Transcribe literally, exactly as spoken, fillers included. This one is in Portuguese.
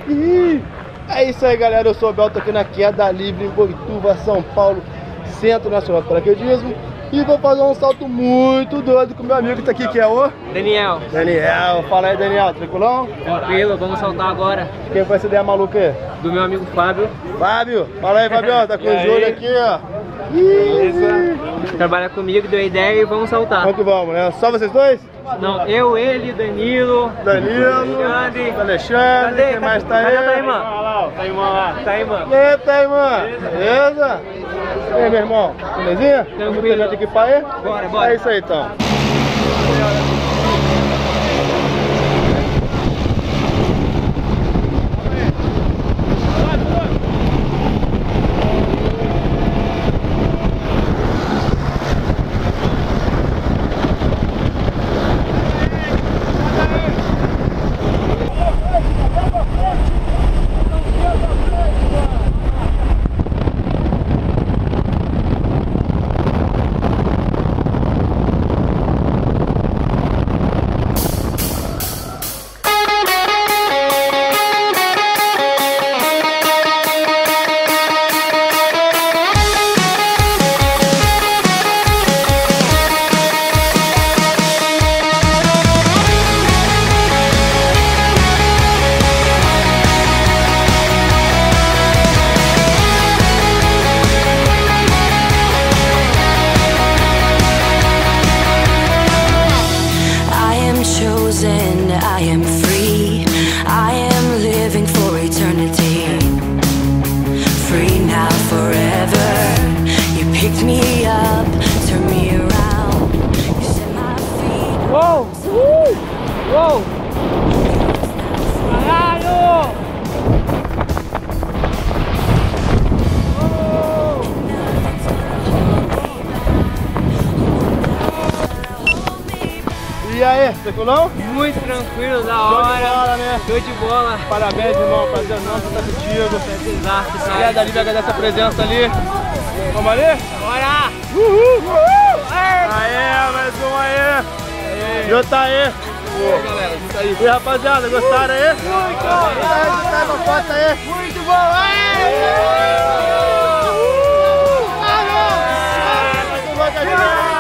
Ih, é isso aí, galera. Eu sou o Bel, tô aqui na Queda Livre em Boituva, São Paulo, Centro Nacional de Paraquedismo. E vou fazer um salto muito doido com o meu amigo que tá aqui, que é o... Daniel. Daniel. Fala aí, Daniel. Tranquilão? Tranquilo, vamos saltar agora. Quem foi essa ideia maluca aí? Do meu amigo Fábio. Fábio. Fala aí, Fábio. Tá com o Júlio aqui, ó. Beleza. Trabalha comigo, deu ideia e vamos saltar. Vamos que vamos, né? Só vocês dois? Não, eu, ele, Danilo, Danilo, Alexandre. Alexandre, Cadê? quem mais tá aí? Cadê a Taimã? Taimã lá. Taimã. E aí, Taimã? Beleza? E aí, meu irmão? Belezinha? Vamos terminar de equipar aí? Bora, bora. É isso aí, então. I am free, I am living for eternity. Free now, forever. You picked me up, turned me around. You set my feet. Uou! Uh! Uou! Caralho! E aí, tranquilão? Muito tranquilo, da Show hora. de bola, né? Show de bola. Parabéns, irmão. Prazer não estar contigo. Exato, cara. Queda Livre, agradecer a presença ali. Vamos ali? Bora! Uhul! Uhul! Aê, mais um aí! Jota aí! Boa, galera, isso aí. E rapaziada, gostaram aí? Muito! Dá uma foto aí! Muito bom! Aê! Uhul! Muito bom,